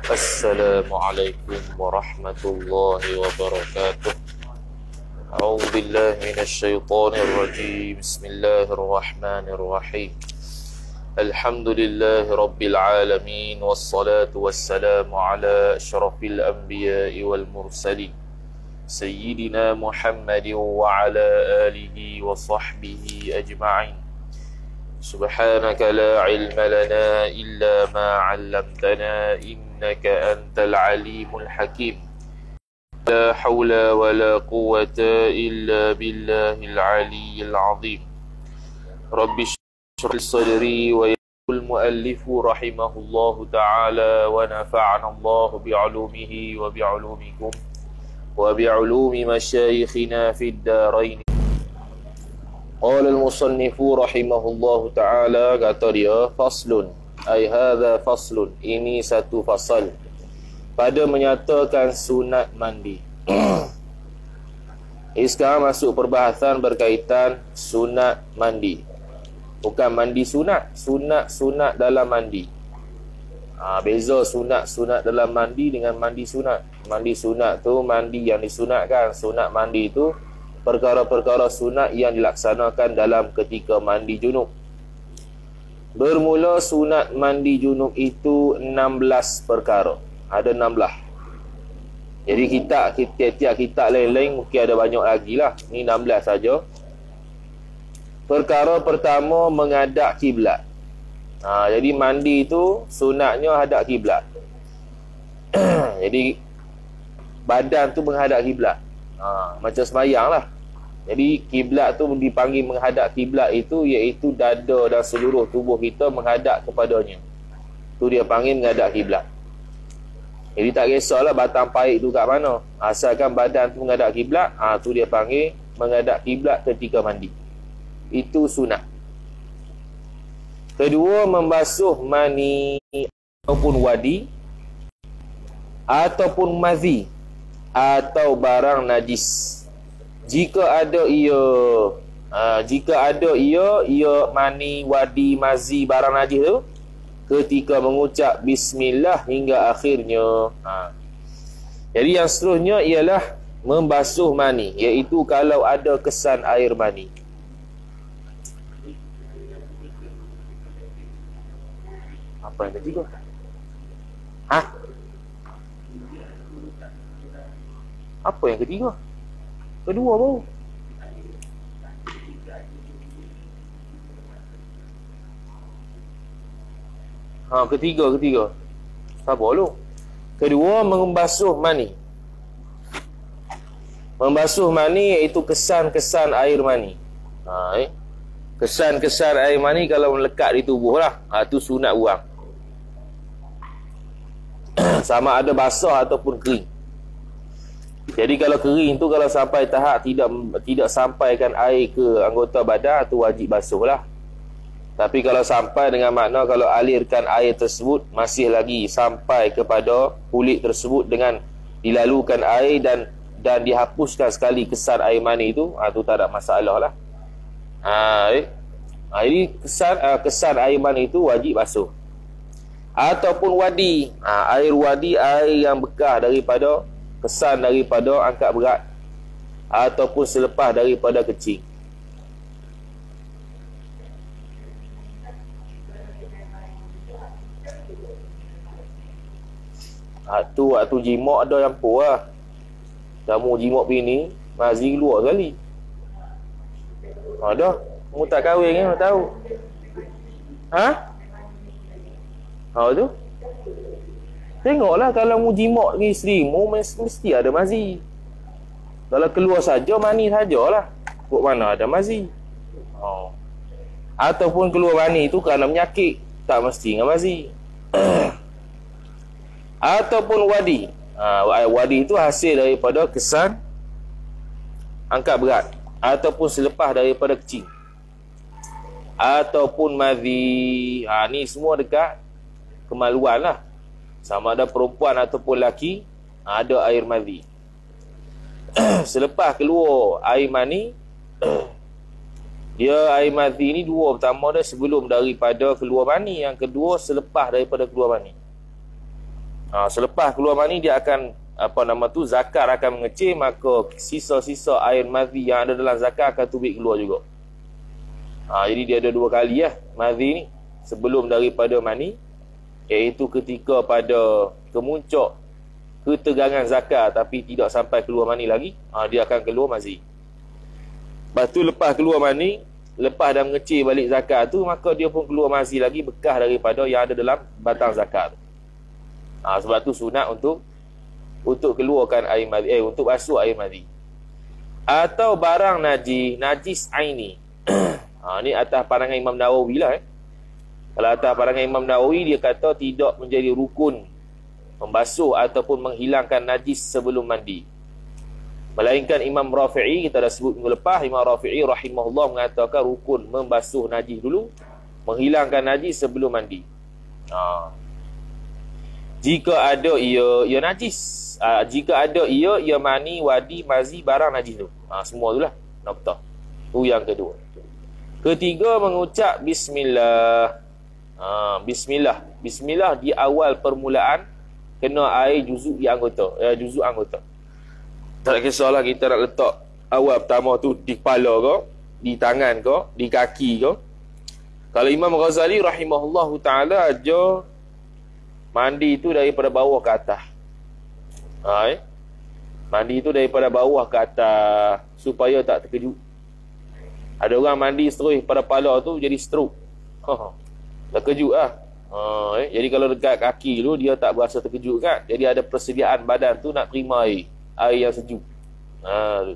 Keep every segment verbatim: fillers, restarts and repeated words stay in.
Assalamualaikum warahmatullahi wabarakatuh. A'udzu billahi minasyaitonir rajim. Bismillahirrahmanirrahim. Alhamdulillahi rabbil alamin, wassalatu wassalamu ala asyrafil anbiya'i wal mursalin sayyidina Muhammadin wa ala alihi wa sahbihi ajma'in. Subhanaka la ilma lana illa ma 'allamtana innaka antal alimul hakim. La hawla wa la quwwata illa billahil aliyyil azim. Rabbi shrah sadri wa yassir muallifu rahimahullahu ta'ala wa nafa'ana Allah bi'ulumihi wa bi'ulumikum wa bi'ulumi masyayikhina fid darain. Qala al-musannifu rahimahullahu ta'ala, kata dia, faslun, ay hadha faslun, ini satu fasal pada menyatakan sunat mandi. Ini sekarang masuk perbahasan berkaitan sunat mandi. Bukan mandi sunat, sunat-sunat dalam mandi. Ha, beza sunat-sunat dalam mandi dengan mandi sunat. Mandi sunat tu mandi yang disunatkan. Sunat mandi tu perkara-perkara sunat yang dilaksanakan dalam ketika mandi junub. Bermula sunat mandi junub itu enam belas perkara. Ada enam belas. Jadi kita tiap-tiap kitab lain-lain mungkin ada banyak lagi lah. Ni enam belas saja. Perkara pertama, menghadap kiblat. Ha, jadi mandi itu sunatnya hadap kiblat. Jadi badan tu menghadap kiblat. Ha, macam sembahyang lah. Jadi kiblat tu dipanggil menghadap kiblat itu iaitu dada dan seluruh tubuh kita menghadap kepadanya. Tu dia panggil menghadap kiblat. Jadi tak kisahlah batang paik tu kat mana, asalkan badan tu menghadap kiblat, ha, tu dia panggil menghadap kiblat ketika mandi. Itu sunat. Kedua, membasuh mani ataupun wadi ataupun mazi atau barang najis. Jika ada ia ha, jika ada ia ia mani, wadi, mazi, barang najis tu ketika mengucap bismillah hingga akhirnya. Ha. Jadi yang seterusnya ialah membasuh mani, iaitu kalau ada kesan air mani. Apa yang ketiga? Ha? Apa yang ketiga? Kedua baru. Ha, ketiga, ketiga. Sabar dulu. Kedua, membasuh mani. Membasuh mani iaitu kesan-kesan air mani. Ha, eh? Kesan-kesan air mani kalau melekat di tubuh lah. Ha, tu sunat buang. Sama ada basah ataupun kering. Jadi kalau kering tu, kalau sampai tahap tidak tidak sampaikan air ke anggota badan, tu wajib basuh lah. Tapi kalau sampai dengan makna kalau alirkan air tersebut masih lagi sampai kepada kulit tersebut dengan dilalukan air dan dan dihapuskan sekali kesan air mani itu, ha, tu tak ada masalah lah. Ha, eh? ha, jadi kesan uh, kesan air mani itu wajib basuh. Ataupun wadi, ha, air wadi, air yang bekas daripada kesan daripada angkat berat ataupun selepas daripada kecil. Ha, tu waktu jimak ada yang puas lah. Kamu jimak bini, mazi keluar sekali. Ha, dah. Kamu tak kahwin kan, tahu. Ha? Ha, tu. Tengoklah kalau mu jimak dengan isteri mu, mesti ada mazi. Kalau keluar saja, mani sajalah. Kok mana ada mazi. Ha. Ataupun keluar mani itu kerana menyakit, tak mesti dengan mazi. Ataupun wadi. Ha, wadi itu hasil daripada kesan angkat berat ataupun selepas daripada kecil. Ataupun mazi. Ha, ni semua dekat kemaluan lah. Sama ada perempuan ataupun lelaki, ada air mazi. Selepas keluar air mani, dia air mazi ni dua. Pertama dia sebelum daripada keluar mani, yang kedua selepas daripada keluar mani. Ha, selepas keluar mani dia akan apa nama tu zakar akan mengecil, maka sisa-sisa air madhi yang ada dalam zakar akan tubik keluar juga. Ha, jadi dia ada dua kali lah madhi ni sebelum daripada mani, iaitu ketika pada kemuncak ketegangan zakar tapi tidak sampai keluar mani lagi, ha, dia akan keluar mazi. Lepas tu lepas keluar mani, lepas dah mengecil balik zakar tu, maka dia pun keluar mazi lagi bekas daripada yang ada dalam batang zakar tu. Ha, sebab tu sunat untuk untuk keluarkan air madhi, eh untuk basuh air madhi. Atau barang najis, najis aini. Ha, ni atas pandangan Imam Nawawi lah eh. Kalau atas pandangan Imam Nawawi, dia kata tidak menjadi rukun membasuh ataupun menghilangkan najis sebelum mandi. Melainkan Imam Rafi'i, kita dah sebut minggu lepas, Imam Rafi'i rahimahullah mengatakan rukun membasuh najis dulu, menghilangkan najis sebelum mandi. Ha. Jika ada ia ia najis, ha, jika ada ia ia mani, wadi, mazi, barang najis tu. Ha, semua itulah noktah. Tu yang kedua. Ketiga, mengucap bismillah. Ha, bismillah. Bismillah di awal permulaan kena air juzuk di anggota, ya, juzuk anggota. Tak kisahlah kita nak letak awal pertama tu di kepala ke, di tangan ke, di kaki ke. Kalau Imam Ghazali rahimahullahu taala aja mandi tu daripada bawah ke atas. Ha, eh? Mandi tu daripada bawah ke atas supaya tak terkejut. Ada orang mandi terus pada kepala tu jadi stroke. Ha, terkejut lah. Ha, eh? Jadi kalau dekat kaki tu dia tak berasa terkejut kan. Jadi ada persediaan badan tu nak terima air, air yang sejuk. Ha,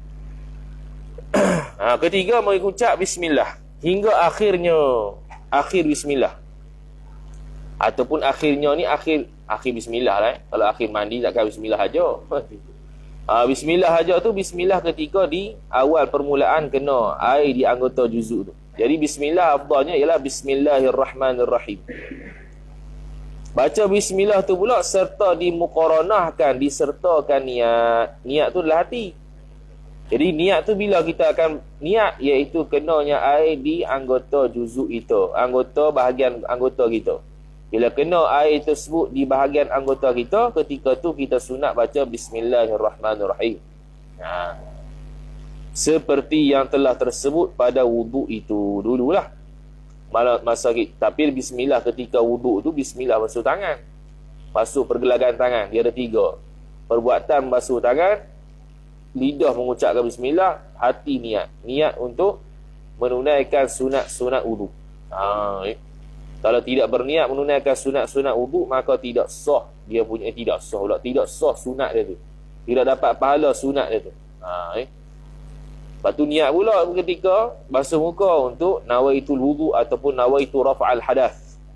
ha, ketiga, mengucap bismillah hingga akhirnya, akhir bismillah. Ataupun akhirnya ni akhir akhir bismillah lah eh. Kalau akhir mandi takkan bismillah aja. Ha, bismillah aja tu bismillah ketika di awal permulaan kena air di anggota juzuk tu. Jadi bismillah afdalnya ialah bismillahirrahmanirrahim. Baca bismillah tu pula serta dimuqaranahkan, disertakan niat. Niat tu adalah hati. Jadi niat tu bila kita akan niat, iaitu kenanya air di anggota juzuk itu, anggota bahagian anggota kita. Bila kena air tersebut di bahagian anggota kita, ketika tu kita sunat baca bismillahirrahmanirrahim. Ha. Seperti yang telah tersebut pada wuduk itu dululah. Masa tapi bismillah ketika wuduk tu, bismillah basuh tangan, basuh pergelangan tangan. Dia ada tiga. Perbuatan basuh tangan, lidah mengucapkan bismillah, hati niat. Niat untuk menunaikan sunat-sunat wuduk. Ha, eh. Kalau tidak berniat menunaikan sunat-sunat wuduk, maka tidak sah dia punya, eh, tidak sah pula, tidak sah sunat dia tu. Tidak dapat pahala sunat dia tu. Ha, eh. Lepas tu niat pula ketika basuh muka untuk nawaitul wudu ataupun nawaitu raf'al hadath.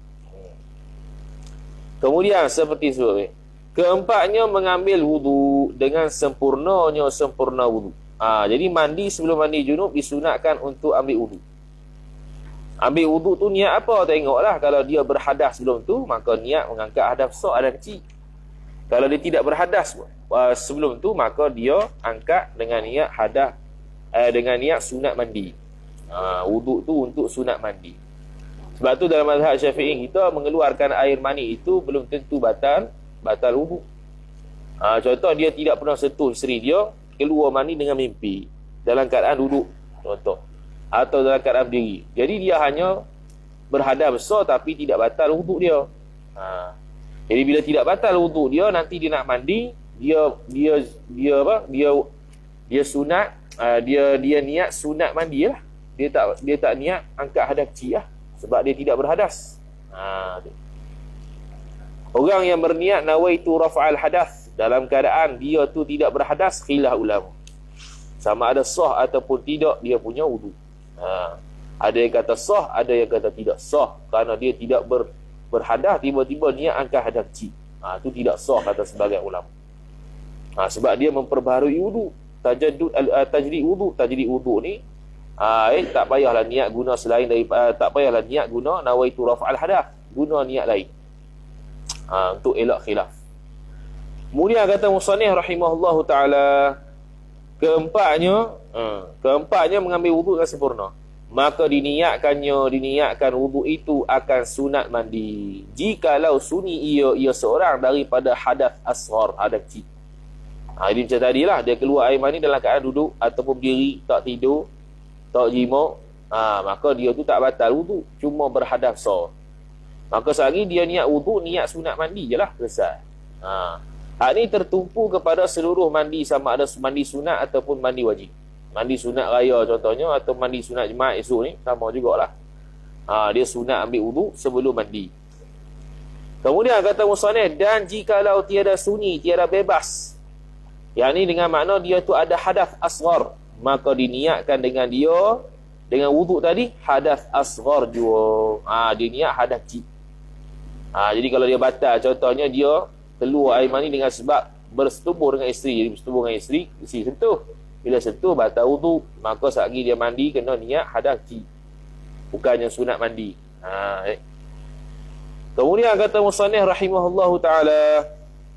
Kemudian seperti sebut, keempatnya mengambil wudu dengan sempurnanya sempurna wudu. Ha, jadi mandi sebelum mandi junub disunatkan untuk ambil wudu. Ambil wudu tu niat apa? Tengoklah, kalau dia berhadas sebelum tu, maka niat mengangkat hadas besar, hadas kecil. Kalau dia tidak berhadas uh, sebelum tu, maka dia angkat dengan niat hadas, uh, dengan niat sunat mandi. Uh, wudu tu untuk sunat mandi. Sebab tu dalam mazhab Syafi'i kita mengeluarkan air mani itu belum tentu batal batal wudu. Uh, contoh dia tidak pernah sentuh isteri dia, keluar mani dengan mimpi dalam keadaan duduk, contoh, atau dalam keadaan berdiri. Jadi dia hanya berhadas besar tapi tidak batal wuduk dia. Ha. Jadi bila tidak batal wuduk dia, nanti dia nak mandi, dia dia dia apa? Dia dia sunat, uh, dia dia niat sunat mandi lah. Dia tak dia tak niat angkat hadas kecil lah, sebab dia tidak berhadas. Ha. Orang yang berniat nawaitu raf'al hadath dalam keadaan dia tu tidak berhadas, khilaf ulama. Sama ada sah ataupun tidak dia punya wudu. Ha. Ada yang kata sah, ada yang kata tidak sah, kerana dia tidak ber, berhadas, tiba-tiba niat angkat hadas kecil. Ha, itu tidak sah kata sebagian ulama. Ha, sebab dia memperbaharui wudu. Tajaddud uh, tajdid wudu, tajdid wudu ni ha, eh, tak payahlah niat guna selain dari uh, tak payahlah niat guna nawaitu raf'al hadath, guna niat lain. Ha, untuk elak khilaf. Kemudian kata musannif rahimahullahu taala, keempatnya, uh, keempatnya mengambil wudu dengan sempurna. maka diniatkannya, diniatkan wuduk itu akan sunat mandi. Jikalau sunyi ia, ia seorang daripada hadath asghar, hadath kecil. Ha, jadi macam tadilah, dia keluar air mani dalam keadaan duduk ataupun berdiri, tak tidur, tak jimuk, ha, maka dia tu tak batal wuduk, cuma berhadath asghar. Maka sehari dia niat wuduk, niat sunat mandi je lah, selesai. Ha. Hak ni tertumpu kepada seluruh mandi, sama ada mandi sunat ataupun mandi wajib. Mandi sunat raya contohnya, atau mandi sunat jemaah esok ni, sama jugalah. Ha, dia sunat ambil wuduk sebelum mandi. Kemudian kata musannif, dan jikalau tiada sunyi, tiada bebas, yang ni dengan makna dia tu ada hadath asghar, maka diniatkan dengan dia, dengan wuduk tadi, hadath asghar juga. Ha, dia niat hadath kecil. Ha, jadi kalau dia batal, contohnya dia keluar air mani dengan sebab bersetubuh dengan isteri. Jadi bersetubuh dengan isteri, isteri sentuh. Bila sentuh, batal wuduk, maka saat lagi dia mandi, kena niat hadath kecil, bukannya sunat mandi. Ha, eh. Kemudian kata musannif rahimahullahu ta'ala,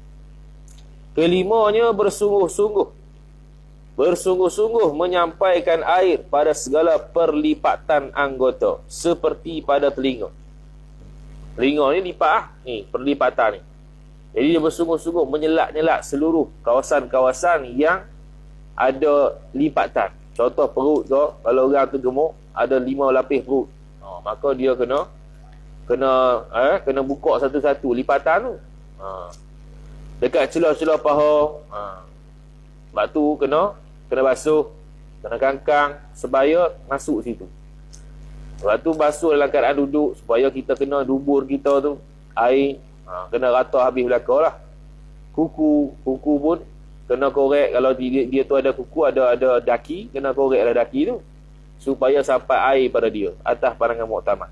kelimanya bersungguh-sungguh, bersungguh-sungguh menyampaikan air pada segala perlipatan anggota, seperti pada telinga. Telinga ni lipat ah, ni perlipatan ni. Jadi dia bersungguh-sungguh menyelak-nyelak seluruh kawasan-kawasan yang ada lipatan. Contoh perut tu, kalau orang tu gemuk, ada lima lapis perut. Ha, maka dia kena kena eh, kena buka satu-satu lipatan tu. Ha. Dekat celah-celah paha, ha. Sebab tu kena kena basuh, kena kangkang supaya masuk situ. Sebab tu basuh dalam keadaan duduk, supaya kita kena dubur kita tu air, ha, kena rata habis belakang lah. Kuku, kuku pun kena korek. Kalau dia, dia tu ada kuku, ada ada daki, kena korek lah daki tu, supaya sampai air pada dia, atas pandangan muktamad.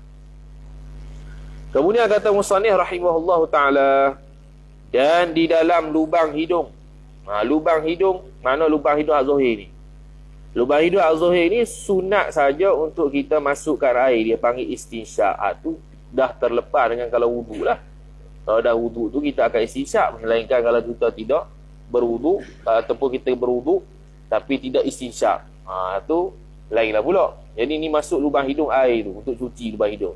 Kemudian kata musannif rahimahullahu ta'ala, dan di dalam lubang hidung. Ha, lubang hidung, mana lubang hidung az-zuhir ni? Lubang hidung az-zuhir ni sunat saja untuk kita masukkan air, dia panggil istinsyak. Ha, tu dah terlepas dengan kalau wuduk lah. Kalau dah wuduk tu kita akan istinsyak, melainkan kalau kita tidak berwuduk, ataupun kita berwuduk tapi tidak istinsyak, ha, tu lainlah pula. Jadi ni masuk lubang hidung air tu, untuk cuci lubang hidung.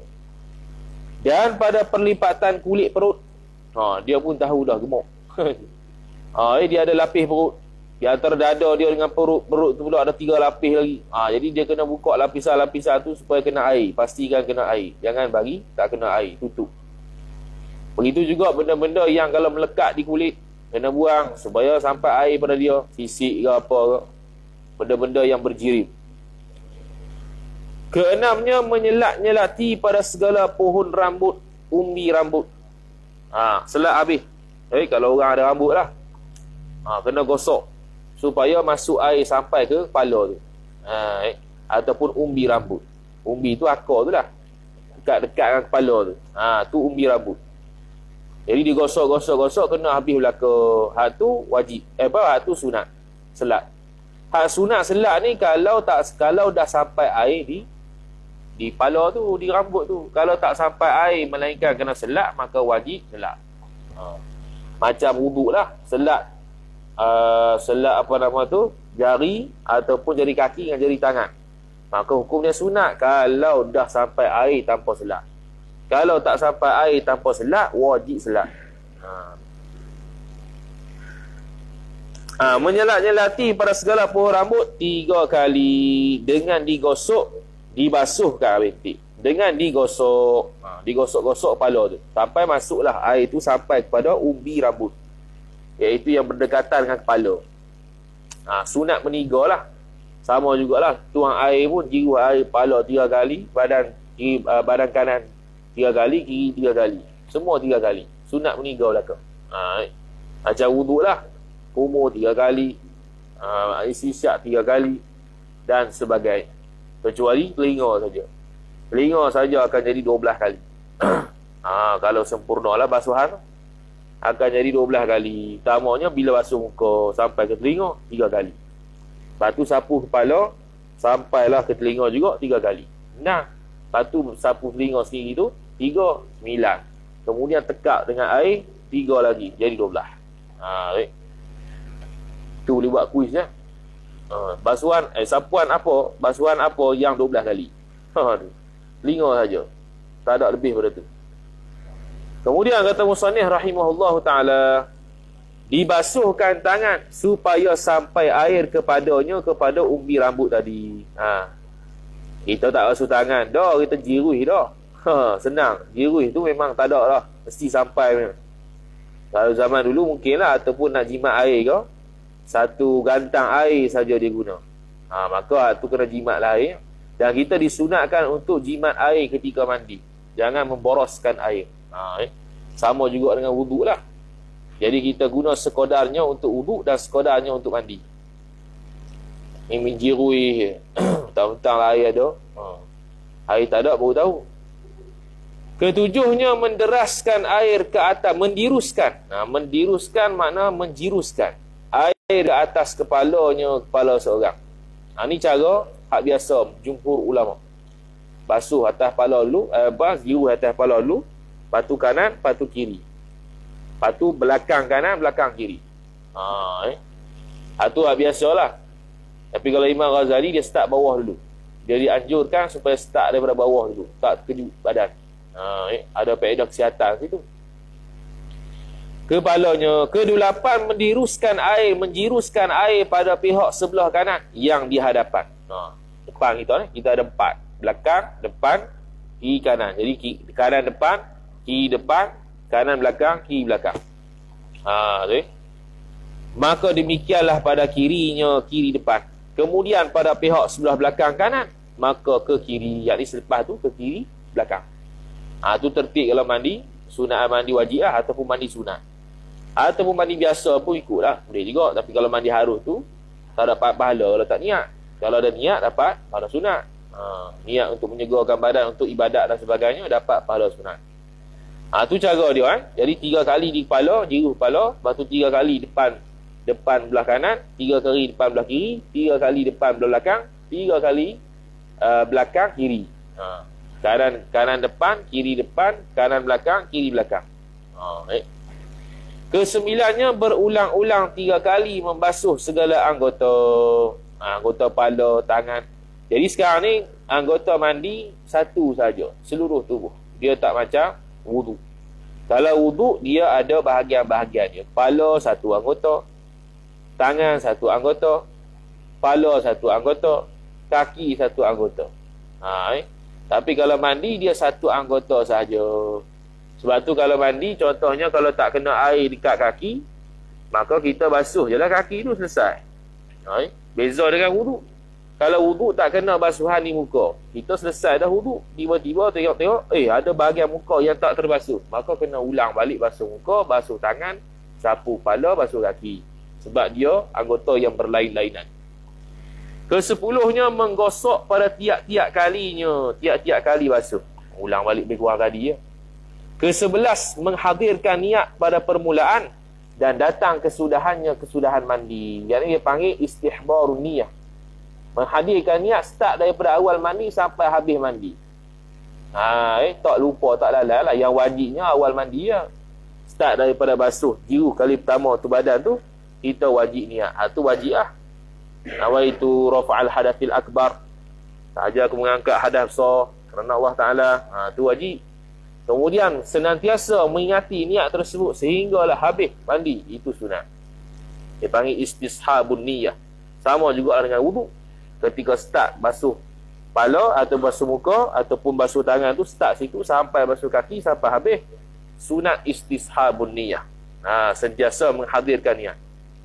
Dan pada perlipatan kulit perut, ha, dia pun tahu dah gemuk. Ha, eh, dia ada lapis perut, di antara dada dia dengan perut, perut tu pula ada tiga lapis lagi. Ha, jadi dia kena buka lapisan-lapisan tu supaya kena air, pastikan kena air, jangan bagi tak kena air, tutup. Begitu juga benda-benda yang kalau melekat di kulit, kena buang supaya sampai air pada dia, sisik ke apa ke, benda-benda yang berjirim. Keenamnya, menyelak-nyelati pada segala pohon rambut, umbi rambut. Ha, selak habis. Eh, kalau orang ada rambut lah, ha, kena gosok supaya masuk air sampai ke kepala tu. Ha, eh, ataupun umbi rambut. Umbi tu akar tu lah, dekat-dekat dengan kepala tu. Ha, tu umbi rambut. Jadi digosok-gosok-gosok, kena habis belakang. Hak tu wajib. Eh, apa? Hak tu sunat selat. Hak sunat selat ni kalau tak, kalau dah sampai air di di kepala tu, di rambut tu. Kalau tak sampai air, melainkan kena selat, maka wajib selat. Ha. Macam wuduk lah, selat. Uh, selat apa nama tu? Jari ataupun jari kaki dengan jari tangan. Maka hukumnya sunat kalau dah sampai air tanpa selat. Kalau tak sampai air tanpa selat, wajib selat. Ha. Ha, menyelak-nyelati pada segala pohon rambut tiga kali, dengan digosok, dibasuhkan habis tik. Dengan digosok, ha, digosok-gosok kepala tu sampai masuklah air tu sampai kepada umbi rambut, iaitu yang berdekatan dengan kepala. Ha, sunat meniga lah. Sama jugalah, tuang air pun jiru air kepala tiga kali, badan kiri, uh, badan kanan tiga kali, kiri tiga kali, semua tiga kali. Sunat meniga belakang. Ha, macam wuduk lah, kumur tiga kali, uh, istisyak tiga kali dan sebagainya. Kecuali telinga saja. Telinga saja akan jadi dua belas kali. Ha, kalau sempurna lah basuhan, akan jadi dua belas kali. Utamanya bila basuh muka sampai ke telinga, tiga kali. Lepas tu sapu kepala, sampailah ke telinga juga, tiga kali. Nah, lepas tu sapu telinga sendiri tu, tiga, sembilan. Kemudian tekak dengan air, tiga lagi, jadi dua belas. Ha, baik. Tu boleh buat kuis ya. Uh, basuhan, eh, sapuan apa? Basuhan apa yang dua belas kali? Ha, telinga saja. Tak ada lebih pada tu. Kemudian kata musannif rahimahullahu taala, dibasuhkan tangan supaya sampai air kepadanya kepada umbi rambut tadi. Ha. Kita tak basuh tangan dah, kita jirui dah. Ha, senang. Jirui tu memang tak ada lah, mesti sampai memang. Kalau zaman dulu mungkinlah, ataupun nak jimat air ke, satu gantang air saja dia guna. Ha, maka tu kena jimat lah air. Dan kita disunatkan untuk jimat air ketika mandi. Jangan memboroskan air. Ha, eh. Sama juga dengan wuduk lah. Jadi kita guna sekodarnya untuk wuduk dan sekodarnya untuk mandi. Ini menjirui. Tentang lah air ada. Ha. Air tak ada baru tahu. Ketujuhnya menderaskan air ke atas. Mendiruskan. Nah, mendiruskan makna menjiruskan. Air ke atas kepalanya, kepala seorang. Ha, ini cara hak biasa jumhur ulama. Basuh atas kepala dulu, eh, apa, jiru atas kepala dulu, patu kanan, patu kiri. Patu belakang kanan, belakang kiri. Ha, eh. Itu hak biasalah. Tapi kalau Imam Ghazali, dia start bawah dulu. Dia dianjurkan supaya start daripada bawah dulu, tak terkejut badan. Ha, eh. Ada faedah kesihatan situ. Kepalanya. Kedelapan, mendiruskan air, menjiruskan air pada pihak sebelah kanan yang di hadapan. Ha, depan kita ni, kita ada empat. Belakang, depan, kiri, kanan. Jadi kiri, kanan depan, kiri depan, kanan belakang, kiri belakang. Ha, tu. Maka demikianlah pada kirinya, kiri depan. Kemudian pada pihak sebelah belakang kanan, maka ke kiri. Yang ni selepas tu ke kiri belakang. Ha, tu tertib kalau mandi, sunat mandi wajib lah, ataupun mandi sunat. Ataupun mandi biasa pun ikutlah, boleh juga. Tapi kalau mandi harus tu, tak dapat pahala kalau tak niat. Kalau ada niat, dapat pahala sunat. Ha, niat untuk menyegarkan badan, untuk ibadat dan sebagainya, dapat pahala sunat. Ha, tu cara dia kan. Jadi tiga kali di kepala, jiru kepala. Lepas tu tiga kali depan depan belah kanan, tiga kali depan belah kiri, tiga kali depan belah belakang, tiga kali uh, belakang kiri. Ha, kanan kanan depan, kiri depan, kanan belakang, kiri belakang. Ha, eh. Kesembilannya, berulang-ulang tiga kali membasuh segala anggota. Ha, anggota kepala, tangan. Jadi sekarang ni anggota mandi satu saja, seluruh tubuh. Dia tak macam wuduk. Kalau wuduk, dia ada bahagian-bahagian dia. Kepala satu anggota, tangan satu anggota, kepala satu anggota, kaki satu anggota. Ha, eh? Tapi kalau mandi, dia satu anggota saja. Sebab tu kalau mandi, contohnya kalau tak kena air dekat kaki, maka kita basuh je lah kaki tu, selesai. Ha, eh? Beza dengan wuduk. Kalau wuduk tak kena basuhan di muka, kita selesai dah wuduk, tiba-tiba tengok-tengok, eh ada bahagian muka yang tak terbasuh, maka kena ulang balik basuh muka, basuh tangan, sapu kepala, basuh kaki. Sebab dia anggota yang berlain-lainan. Kesepuluhnya, menggosok pada tiap-tiap kalinya, tiap-tiap kali basuh. Ulang balik lebih kurang tadi ya. Kesebelas, menghadirkan niat pada permulaan dan datang kesudahannya kesudahan mandi. Yang ini dia panggil istihbarun niyah. Menghadirkan niat start daripada awal mandi sampai habis mandi. Ha, eh, tak lupa, tak lalai lah. Yang wajibnya awal mandi ya. Start daripada basuh jiru kali pertama tu badan tu, kita wajib niat. Ha, tu wajib lah. Nawaitu rafa'al hadathil akbar. Sahaja aku mengangkat hadas besar kerana Allah Ta'ala. Ha, tu wajib. Kemudian senantiasa mengingati niat tersebut sehinggalah habis mandi. Itu sunat. Dia panggil istishabun niyah. Sama juga dengan wuduk. Ketika start basuh kepala atau basuh muka ataupun basuh tangan tu, start situ sampai basuh kaki sampai habis, sunat istishabun niyah. Ha, sentiasa menghadirkan niat.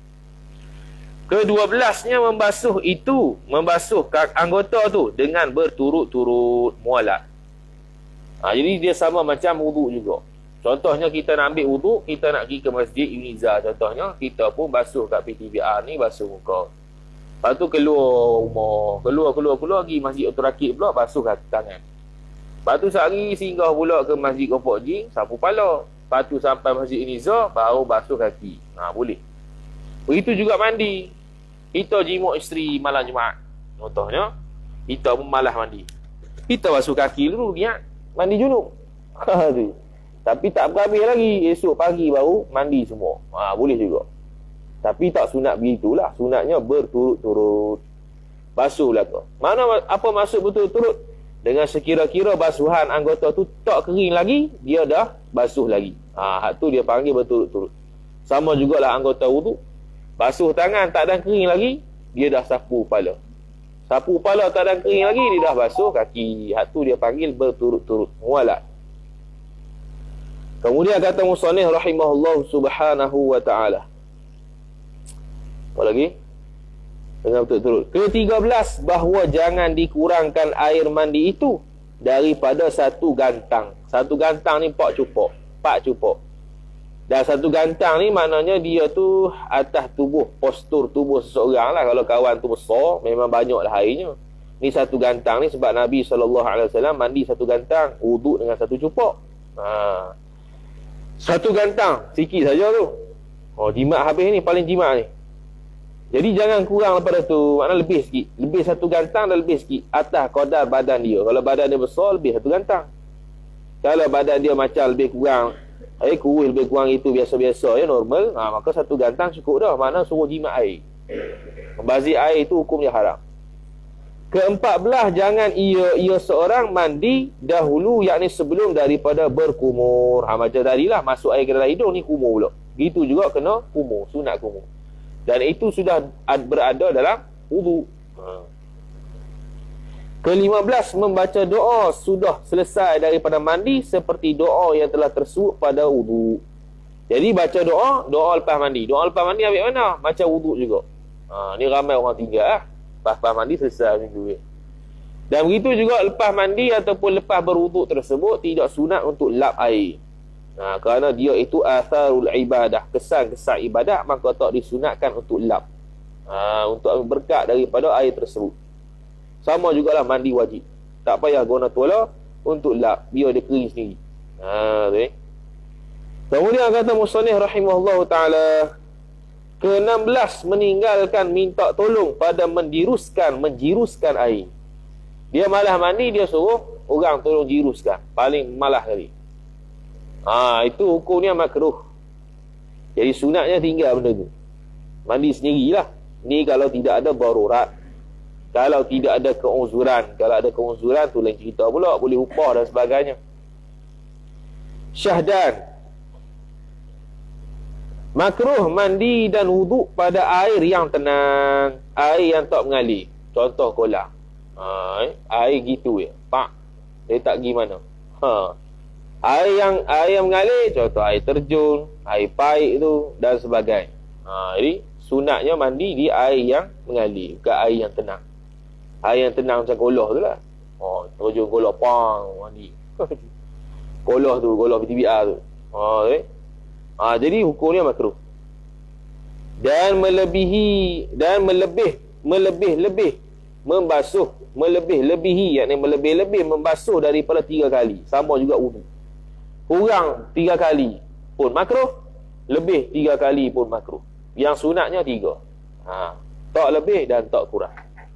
Kedua belasnya, membasuh itu, membasuh anggota tu dengan berturut-turut mualat. Ha, jadi dia sama macam wuduk juga. Contohnya kita nak ambil wuduk, kita nak pergi ke masjid Uniza contohnya, kita pun basuh kat P T B R ni, basuh muka. Lepas tu keluar rumah, keluar keluar keluar pergi masjid Otor Rakit pula, basuh kaki tangan. Lepas tu sehari singgah pula ke masjid Kopok Jing, sapu kepala. Lepas tu sampai masjid Uniza, baru basuh kaki. Ha, boleh. Begitu juga mandi. Kita jimuk isteri malam Jumaat contohnya, kita pun malas mandi, kita basuh kaki dulu niat mandi junub. Tapi tak berhabis lagi, esok pagi baru mandi semua. Ha, boleh juga. Tapi tak sunat begitulah. Sunatnya berturut-turut. Basuh belaka. Mana apa maksud berturut-turut? dengan sekira-kira basuhan anggota tu tak kering lagi, dia dah basuh lagi. Ha, hak tu dia panggil berturut-turut. Sama jugalah anggota wudu. Basuh tangan tak ada kering lagi, dia dah sapu kepala. Sapu kepala tak ada kering lagi, dia dah basuh kaki. Hak tu dia panggil berturut-turut. Mualat. Kemudian kata musannif rahimahullah subhanahu wa ta'ala. Apa lagi? Dengan betul-betul. ke tiga belas, bahawa jangan dikurangkan air mandi itu daripada satu gantang. Satu gantang ni empat cupok. Empat cupok. Dan satu gantang ni maknanya dia tu atas tubuh, postur tubuh seseorang lah. Kalau kawan tu besar, memang banyak lah airnya. Ni satu gantang ni sebab Nabi sallallahu alaihi wasallam mandi satu gantang, wuduk dengan satu cupok. Ha. Satu gantang, sikit saja tu. Oh, jimat habis ni, paling jimat ni. Jadi jangan kurang daripada tu. Maknanya lebih sikit. Lebih satu gantang dan lebih sikit atas kadar badan dia. Kalau badan dia besar, lebih satu gantang. Kalau badan dia macam lebih kurang, eh kurus lebih kurang itu biasa-biasa ya, normal, ha, maka satu gantang cukup dah. Maknanya suruh jimat air. Membazir air itu hukumnya haram. Keempat belah, jangan ia ia seorang mandi dahulu, yakni sebelum daripada berkumur. Ha, macam tadilah masuk air ke dalam hidung ni kumur pula. Gitu juga kena kumur, sunat kumur. Dan itu sudah berada dalam wudu. Ha. Kelima belas, membaca doa sudah selesai daripada mandi seperti doa yang telah tersurat pada wudu. Jadi baca doa, doa lepas mandi. Doa lepas mandi ambil mana? Macam wudu juga. Ha, ni ramai orang tinggal lah. Lepas mandi selesai macam tu. Dan begitu juga lepas mandi ataupun lepas berwuduk tersebut tidak sunat untuk lap air. Ha, kerana dia itu atharul ibadah, kesan-kesan ibadat, maka tak disunatkan untuk lap. Ha, untuk berkat daripada air tersebut. Sama jugalah mandi wajib. Tak payah guna tuala untuk lap, biar dia kering sendiri. Ha, okay. Kemudian kata musannif rahimahullah ta'ala, ke enam belas, meninggalkan minta tolong pada menjiruskan, menjiruskan air. Dia malah mandi, dia suruh orang tolong jiruskan. Paling malah kali. Ha, itu hukumnya makruh. Jadi sunatnya tinggal benda tu. Mandi sendirilah. Ni kalau tidak ada darurat. Kalau tidak ada keuzuran. Kalau ada keuzuran tu lain cerita pula. Boleh upah dan sebagainya. Syahdan. Makruh mandi dan wuduk pada air yang tenang. Air yang tak mengalir. Contoh kolam. Ha, eh? Air gitu ya. Pak. Dia tak pergi mana. Ha. Air yang air yang mengalir, contoh air terjun, air paip tu dan sebagainya. Ha, jadi sunatnya mandi di air yang mengalir, bukan air yang tenang. Air yang tenang macam kolah tu lah. Oh, terjun kolah pang mandi. Kolah tu, kolah P T B R tu. Ha, okay. Ha, jadi hukumnya makruh. Dan melebihi dan melebih melebih-lebih membasuh, melebih-lebihi, yakni melebih-lebih membasuh daripada tiga kali. Sama juga wudu. Kurang tiga kali pun makruh, lebih tiga kali pun makruh. Yang sunatnya tiga. Ha, tak lebih dan tak kurang.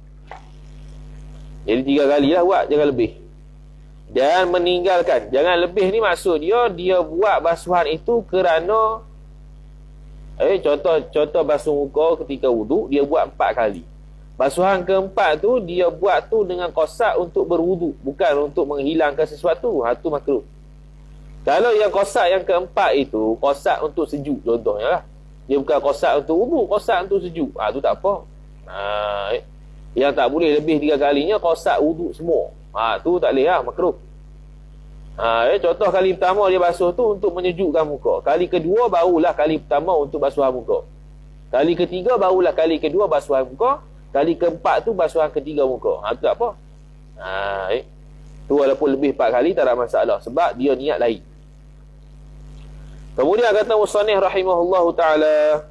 Jadi tiga kali lah buat, jangan lebih. Dan meninggalkan, jangan lebih ni maksud dia, dia buat basuhan itu kerana eh contoh contoh basuh muka ketika wudu, dia buat empat kali. Basuhan keempat tu dia buat tu dengan qasad untuk berwudu, bukan untuk menghilangkan sesuatu. Ha, tu makruh. Kalau yang qasad yang keempat itu qasad untuk sejuk contohnya lah. Dia bukan qasad untuk wudu, qasad untuk sejuk. Ah, tu tak apa. Ha, eh. Yang tak boleh lebih tiga kalinya qasad wudu semua. Ha, tu tak boleh lah, makruh. Ha, eh. Contoh kali pertama dia basuh tu untuk menyejukkan muka. Kali kedua barulah kali pertama untuk basuhan muka. Kali ketiga barulah kali kedua basuhan muka. Kali keempat tu basuhan ketiga muka. Ha, tu tak apa. Ha, eh. Tu walaupun lebih empat kali tak ada masalah sebab dia niat lain. Kemudian kata musannif rahimahullahu ta'ala,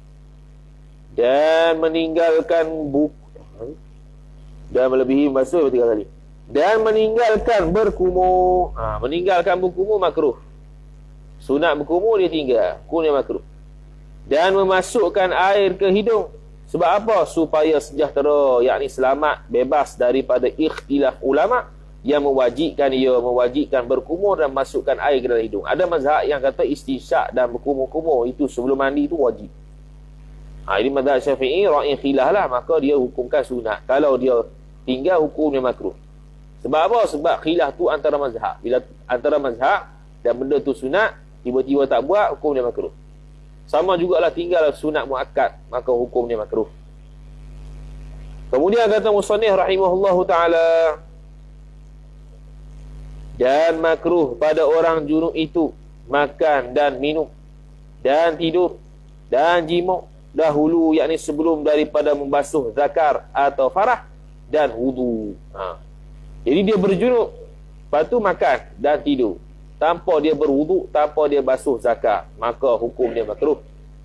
dan meninggalkan buku, dan melebihi basuh tiga kali, dan meninggalkan berkumur. Ha, meninggalkan berkumur makruh. Sunat berkumur dia tinggal, hukumnya makruh. Dan memasukkan air ke hidung. Sebab apa? Supaya sejahtera, yakni selamat, bebas daripada ikhtilaf ulama' yang mewajibkan ia mewajibkan berkumur dan masukkan air ke dalam hidung. Ada mazhab yang kata istisyak dan berkumur-kumur itu sebelum mandi itu wajib. Ha, ini mazhab Syafi'i, ra'i khilaf lah, maka dia hukumkan sunat. Kalau dia tinggal, hukumnya makruh. Sebab apa? Sebab khilaf tu antara mazhab. Bila antara mazhab dan benda tu sunat, tiba-tiba tak buat, hukum dia makruh. Sama jugalah tinggal sunat muakkad, maka hukum dia makruh. Kemudian kata musannif rahimahullahu ta'ala, dan makruh pada orang junub itu makan dan minum dan tidur dan jima' dahulu, yakni sebelum daripada membasuh zakar atau farah dan wudu. Ha. Jadi dia berjunub, lepas tu makan dan tidur tanpa dia berwudu, tanpa dia basuh zakar, maka hukum dia makruh.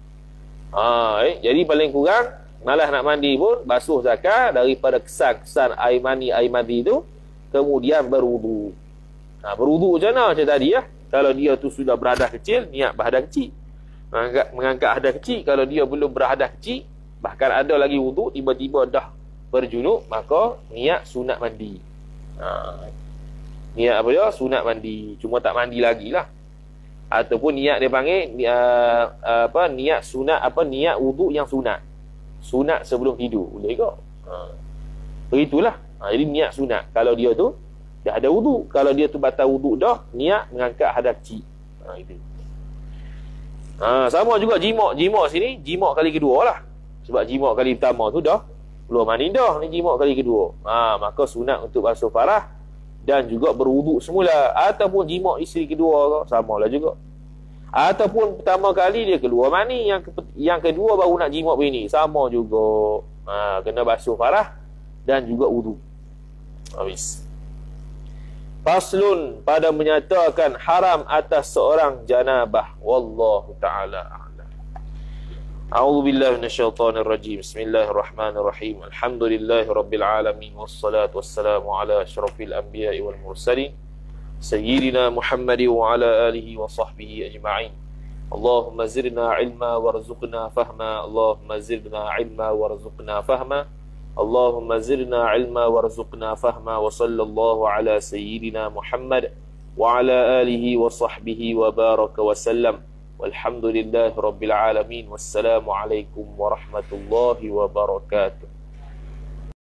Ha, eh? Jadi paling kurang malas nak mandi pun basuh zakar daripada kesan-kesan air mani, air mandi tu, kemudian berwudu. Ha, berwudu macam mana? Macam tadi ya. Kalau dia tu sudah berhadas kecil, niat berhadas kecil. Mengangkat, mengangkat hadas kecil. Kalau dia belum berhadas kecil, bahkan ada lagi wudu, tiba-tiba dah berjunub, maka niat sunat mandi. Ha, niat apa dia? Sunat mandi. Cuma tak mandi lagi lah. Ataupun niat dia panggil uh, apa, niat sunat, apa, niat wudu yang sunat. Sunat sebelum tidur. Boleh ke? Ha. Begitulah. Ha, jadi niat sunat. Kalau dia tu dah ada wudu. Kalau dia tu batal wudu dah, niat mengangkat hadas kecil. Ha, itu. Ha, sama juga jimak. Jimak sini, jimak kali kedua lah. Sebab jimak kali pertama tu dah keluar mani dah. Ni jimak kali kedua. Ha, maka sunat untuk basuh farah dan juga berwudu semula. Ataupun jimak isteri kedua, sama lah juga. Ataupun pertama kali dia keluar mani, yang ke, yang kedua baru nak jimak bini, sama juga. Ha, kena basuh farah dan juga wudu. Habis. Faslun, pada menyatakan haram atas seorang janabah. Wallahu ta'ala a'lam. A'udzu billahi minasyaitonir rajim. Bismillahirrahmanirrahim. Alhamdulillahi rabbil alamin, wassalatu wassalamu ala asyrafil anbiya'i wal mursalin sayyidina Muhammadin wa ala alihi wa sahbihi ajma'in. Allahumma zidna ilma warzuqna fahma. Allahumma zidna ilma warzuqna fahma. Allahumma zidna ilma warzuqna fahma. Wa sallallahu ala sayyidina Muhammad wa ala alihi wa sahbihi wa baraka wa sallam. Walhamdulillahi rabbil alamin. Wassalamu alaikum warahmatullahi wabarakatuh.